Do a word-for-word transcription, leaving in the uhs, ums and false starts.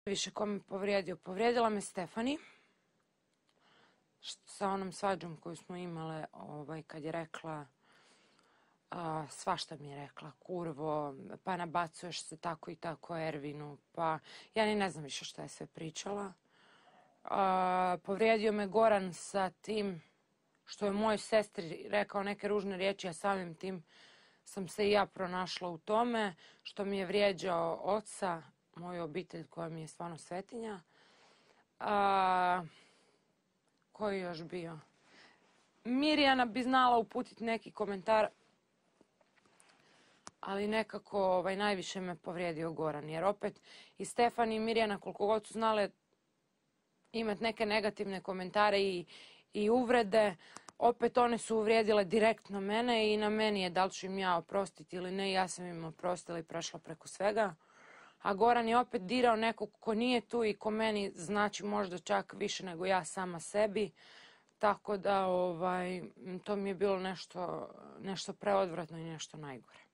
Više ko me povrijedio? Povrijedila me Stefani sa onom svađom koju smo imale ovaj, kad je rekla, a, svašta mi je rekla, kurvo, pa nabacuješ se tako i tako Ervinu, pa ja ni ne znam više šta je sve pričala. A, povrijedio me Goran sa tim što je mojoj sestri rekao neke ružne riječi, a samim tim sam se i ja pronašla u tome, što mi je vrijeđao oca, moju obitelj koja mi je stvarno svetinja. A, koji je još bio? Mirjana bi znala uputiti neki komentar, ali nekako ovaj, najviše me povrijedio Goran, jer opet i Stefan i Mirjana koliko god su znale imati neke negativne komentare i, i uvrede, opet one su uvrijedile direktno mene i na meni je da li ću im ja oprostiti ili ne, ja sam im oprostila i prešla preko svega. A Goran je opet dirao nekog ko nije tu i ko meni znači možda čak više nego ja sama sebi. Tako da ovaj, to mi je bilo nešto, nešto preodvratno i nešto najgore.